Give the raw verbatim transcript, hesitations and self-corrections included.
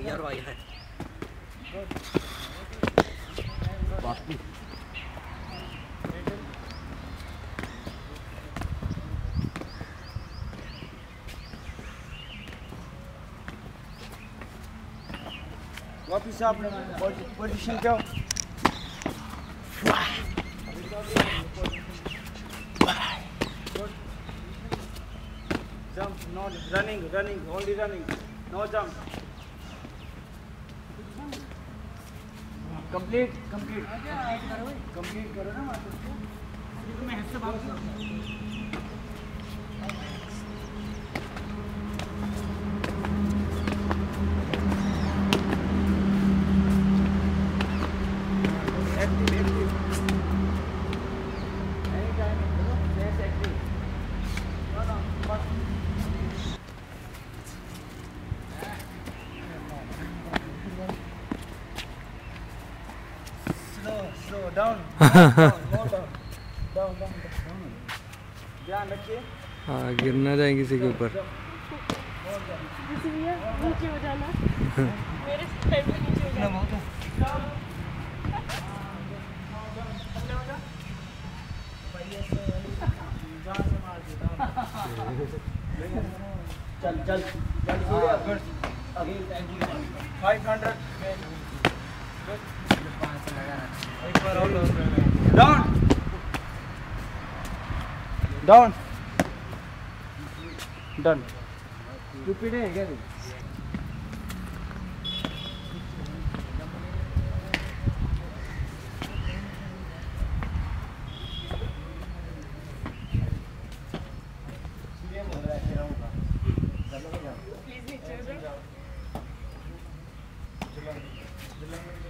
यार भाई है बाकी वापिस अपने पोजीशन पे आओ। Jump, not running, running, only running, no jump. Complete, complete, complete करो ना वापस। मैं ऐसे भाग slow down, down, more down, down, down, down. ध्यान रखिए। हाँ गिर ना जाए किसी के ऊपर। नीचे हो जाना। मेरे साइड में नीचे हो जाना। चल चल चल सूर्या गुड अभी फाइव हंड्रेड एक बार और डाउन डाउन डन स्टूपिड है क्या तू प्लीज नीचे हो जाओ।